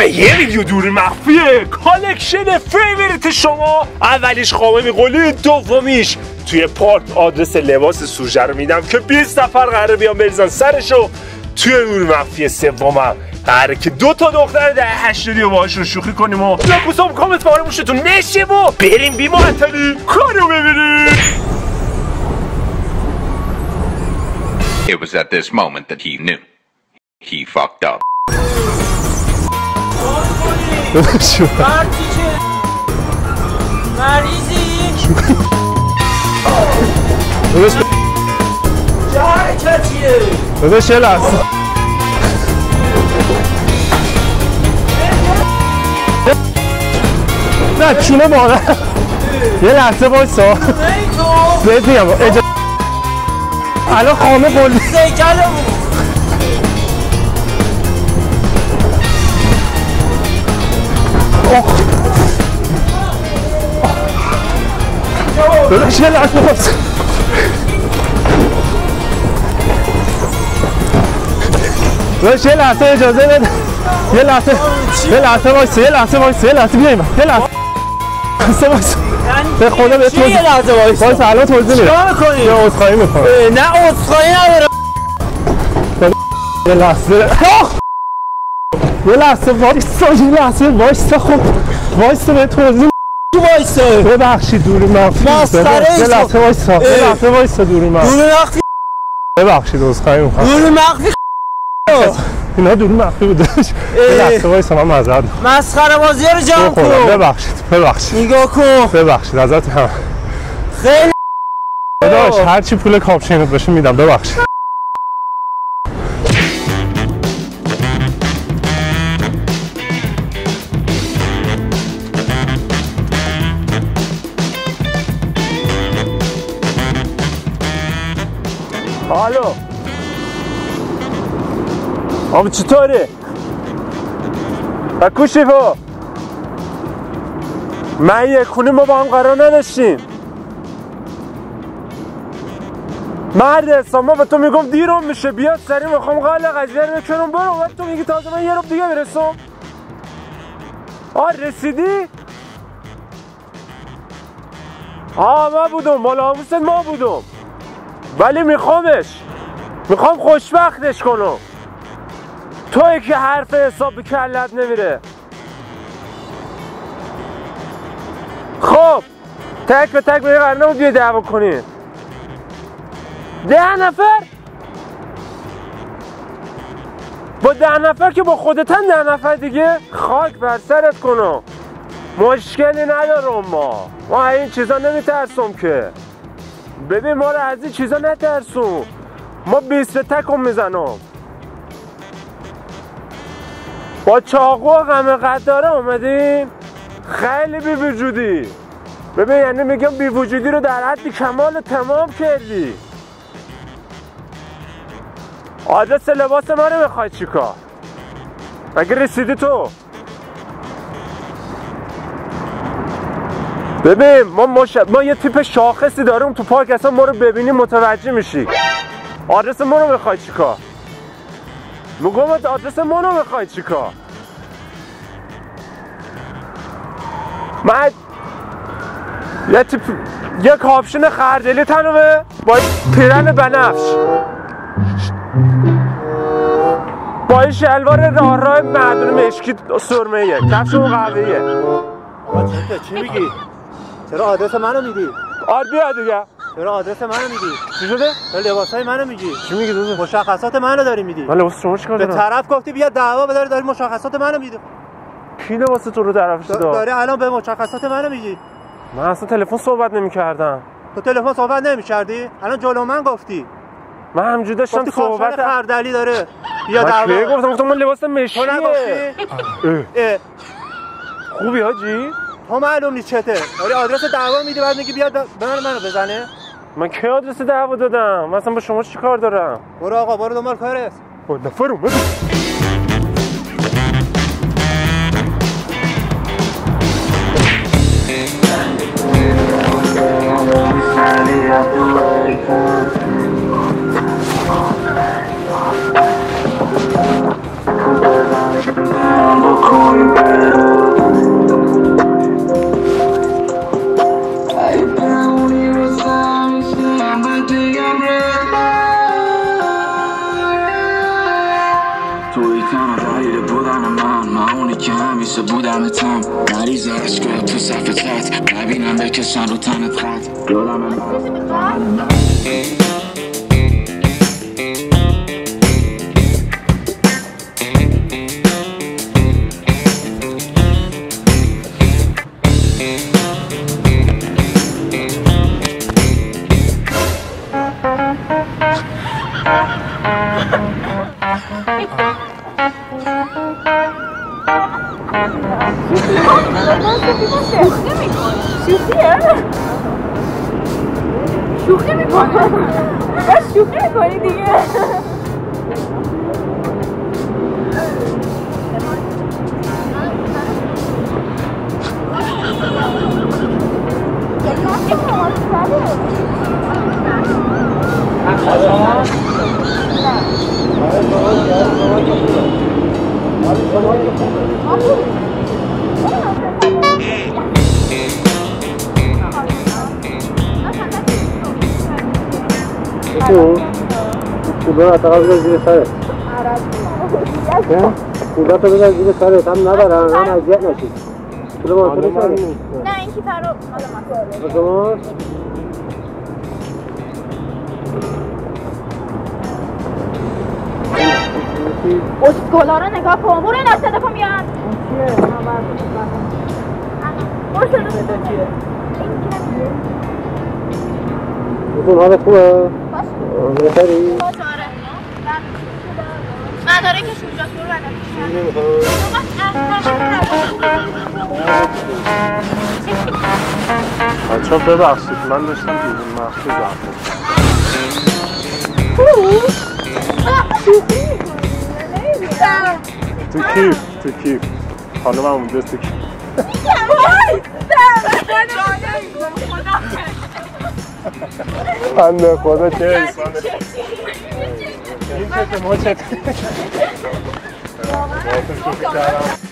به یه ویدیو دور مخفیه کالکشن فیوریت شما. اولیش خامه قلی، دومیش توی پارک آدرس لباس سوژه رو میدم که 20 نفر قراره بیان بریزن سرشو. توی دور مخفی سومم قراره که 2 تا دختر ده 80 رو باهاشون شوخی کنیم و لاکوسا کامنت باره موشتون نشیم و بریم بی معطلی کارو ببینیم. It was at this moment that he knew. He fucked up. داداش یه لحظه نه چونه بالا یه لحظه بایستا بهت میگم الان خامه قلی داداش یه لحظه بایستا داداش یه لحظه اجازه بده یه لحظه وایستا یه لحظه بیایم یه لحظه وایستا به خدا به تو یه لحظه وایستا الان توضیح میدم چیکار می‌کنی؟ یه عذرخواهی می‌کنم نه عذرخواهی نداره یه لحظه وایستا خب وایستا به توضیح وایستا ببخشید دوری مخفی یه لحظه وایستا دوری مخفی ببخشید عذرخواهی می‌کنم دوری مخفی اینا دوری مخفی بود یه لحظه وایستا من معذرت مسخره بازی رو جمع کن ببخشید نگاه کن ببخشید ازت هم خیلی داداش هرچی پول کاپشنت باشه میدم ببخشید الو آب چطوره؟ بکو شیفا من یک خونه ما با هم قرار نداشتیم مرد حساب ما به تو میگم دیرم میشه بیاد سریع میخوام قال قضیه رو بکنم برو وقت تو میگی تازه من یه رب دیگه برسم رسیدی؟ ما بودم مالا حموست ما بودم ولی میخوام خوشبختش کنم توی که حرف حساب به کلت نمیره خب تک به تک به قرنمون بیای دعوا کنی 10 نفر با 10 نفر که با خودتن 10 نفر دیگه خاک بر سرت کنم مشکلی ندارم ما این چیزا نمیترسم که ببین ما رو از این چیزا نترسون ما 20 تکم میزنم با چاقو و غم قداره اومدیم خیلی بی وجودی ببین یعنی میگم بی وجودی رو در حد کمال تمام کردی آدرس لباس ما رو میخوای چیکار مگه رسیدی تو ببین ما یه تیپ شاخصی داریم تو پارک اصلا ما رو ببینی متوجه میشی آدرس ما رو میخوای چیکار میگم آدرس ما رو میخوای چیکار من یه کاپشن خردلی تنوه با پیرن بنفش با این شلوار راه معدون مشکی سرمه‌ایه کفش اون قهوه‌ایه چی میگی؟ چرا آدرس منو میدی؟ بیا دیگه چرا آدرس منو میدی؟ چی شده؟ چرا لباسای منو میگی؟ چی میگی دوست؟ مشخصات منو داری میدی؟ من لباس شما چیکار دارم؟ به طرف گفتی بیا دعوا داری مشخصات منو میدی. کی لباس تو رو طرفش داد؟ داری الان به مشخصات منو میگی. من اصلا تلفن صحبت نمی‌کردم. تو تلفن صحبت نمی‌کردی؟ الان جلو من گفتی. من همینجوری داشتم صحبت خردلی داره. بیا دعوا. گفتم من لباس مشکیه. تو نگفتی؟ خوبی حاجی؟ تو معلوم نیست چته. داری آدرس دعوا میدی بعد میگی بیاد منو بزنه. من کی آدرس دعوا دادم؟ من اصلا با شما چی کار دارم؟ برو آقا برو دنبال کارت. نفر اومد. مثل بودم تام مریض عشقا تو صفتت نبینم بکشن رو تنت خط یادم شوخی میکنه بس شوخی میکنی دیگه کولر حداقل بذار زیر سرت کولر تو بذار زیر سرت هم نبرن هم اذیت نشی کولر مانتونی سری نه این کیفر رو با شما اسکولا رو نگاه کن برو این صدا کن میاد برو صدا کن بزن حالت خوبه؟ باشه بهتری؟ باشه آره نداره که شونجاست برو بدم بچه ها ببخشید من داشتم بیرون مخصوص زرد تو کیف خانم هم اونجاست تو کیف بنده خدا چه انسانه این چه ما چه